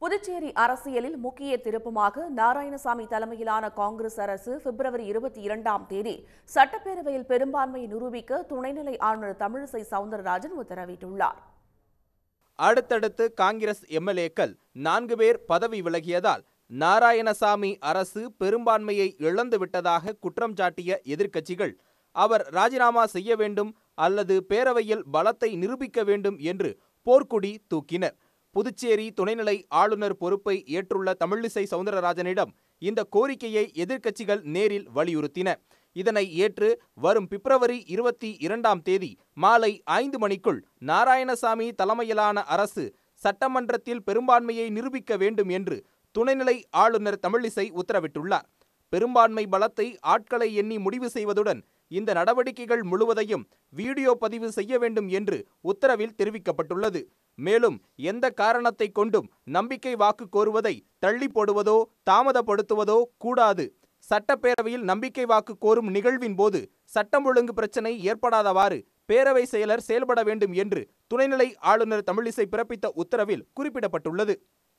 புதுச்சேரி அரசியலில் முக்கிய திருப்பமாக நாராயணசாமி தலைமையிலான காங்கிரஸ் அரசு பிப்ரவரி 22ஆம் தேதி சட்டப்பேரவையில் பெரும்பான்மையை நிரூபிக்க துணைநிலை ஆளுநர் தமிழிசை சவுந்தரராஜன் உத்தரவிட்டுள்ளார். அடுத்தடுத்து காங்கிரஸ் எம்எல்ஏக்கள் 4 பேர் பதவி விலகியதால் நாராயணசாமி அரசு பெரும்பான்மையை இழந்துவிட்டதாக குற்றம் சாட்டிய எதிர்க்கட்சிகள் அவர் ராஜினாமா செய்ய வேண்டும் அல்லது பேரவையில் பலத்தை நிரூபிக்க வேண்டும் என்று போர்க்குடி தூக்கினர். புதுச்சேரி துணைநிலை ஆளுநர் பொறுப்பை ஏற்றுள்ள தமிழிசை சவுந்தரராஜனிடம் இந்த கோரிக்கையை எதிர்க்கட்சிகள் நேரில் வலியுறுத்தின. இதனை ஏற்று வரும் பிப்ரவரி 22ஆம் தேதி மாலை 5 மணிக்குள் நாராயணசாமி தலைமையிலான அரசு சட்டமன்றத்தில் பெரும்பான்மையை நிரூபிக்க வேண்டும் என்று துணைநிலை ஆளுநர் தமிழிசை உத்தரவிட்டுள்ளார். பெரும்பான்மை பலத்தை ஆட்களை எண்ணி முடிவு செய்வதுடன் இந்த நடவடிக்கைகள் முழுவதையும் வீடியோ பதிவு செய்ய வேண்டும் என்று உத்தரவில் தெரிவிக்கப்பட்டுள்ளது. மேலும் எந்த காரணத்தை கொண்டும் நம்பிக்கை வாக்கு கோருவதை தள்ளி போடுவதோ தாமதப்படுத்துவதோ கூடாது. சட்டப்பேரவையில் நம்பிக்கை வாக்கு கோரும் நிகழ்வின் போது சட்டம் ஒழுங்கு பிரச்சினை ஏற்படாதவாறு பேரவை செயலர் செயல்பட வேண்டும் என்று துணைநிலை ஆளுநர் தமிழிசை பிறப்பித்த உத்தரவில் குறிப்பிடப்பட்டுள்ளது.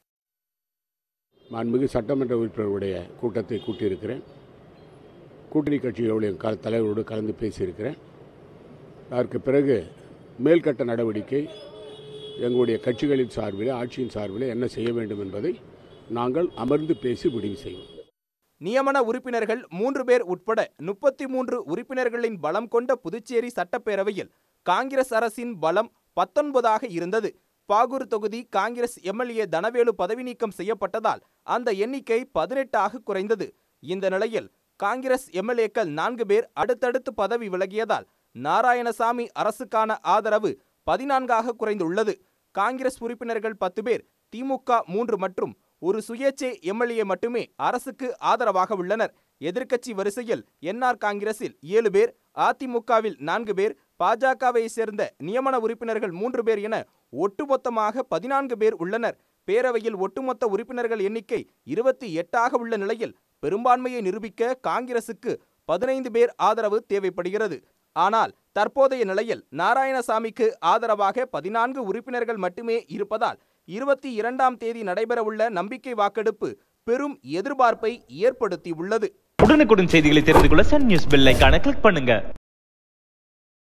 மாண்புமிகு சட்டமன்ற உறுப்பினர்களுடைய கூட்டத்தை கூட்டியிருக்கிறேன். கூட்டணி கட்சிகளுடைய தலைவரோடு கலந்து பேசியிருக்கிறேன். அதற்கு பிறகு மேல்கட்ட நடவடிக்கை எங்களுடைய கட்சிகளின் சார்பில் ஆட்சியின் சார்பில் என்ன செய்ய வேண்டும் என்பதை நாங்கள் அமர்ந்து பேசி முடிவு செய்வோம். நியமன உறுப்பினர்கள் 3 பேர் உட்பட 33 உறுப்பினர்களின் பலம் கொண்ட புதுச்சேரி சட்டப்பேரவையில் காங்கிரஸ் அரசின் பலம் 19ஆக இருந்தது. பாகூர் தொகுதி காங்கிரஸ் எம்எல்ஏ தனவேலு பதவி நீக்கம் செய்யப்பட்டதால் அந்த எண்ணிக்கை 18ஆக குறைந்தது. இந்த நிலையில் காங்கிரஸ் எம்எல்ஏக்கள் 4 பேர் அடுத்தடுத்து பதவி விலகியதால் நாராயணசாமி அரசுக்கான ஆதரவு 14ஆக குறைந்துள்ளது. காங்கிரஸ் உறுப்பினர்கள் 10 பேர், திமுக 3 மற்றும் ஒரு சுயேட்சை எம்எல்ஏ மட்டுமே அரசுக்கு ஆதரவாக உள்ளனர். எதிர்க்கட்சி வரிசையில் என்ஆர் காங்கிரஸில் 7 பேர், அதிமுகவில் 4 பேர், பாஜகவை சேர்ந்த நியமன உறுப்பினர்கள் 3 பேர் என ஒட்டுமொத்தமாக 14 பேர் உள்ளனர். பேரவையில் ஒட்டுமொத்த உறுப்பினர்கள் எண்ணிக்கை 28ஆக உள்ள நிலையில் பெரும்பான்மையை நிரூபிக்க காங்கிரசுக்கு 15 பேர் ஆதரவு தேவைப்படுகிறது. ஆனால் தற்போதைய நிலையில் நாராயணசாமிக்கு ஆதரவாக 14 உறுப்பினர்கள் மட்டுமே இருப்பதால் 22ஆம் தேதி நடைபெறவுள்ள நம்பிக்கை வாக்கெடுப்பு பெரும் எதிர்பார்ப்பை ஏற்படுத்தியுள்ளது. உடனுக்குடன் செய்திகளை தெரிந்து கொள்ள சன் நியூஸ் பெல் ஐகானை கிளிக் பண்ணுங்க.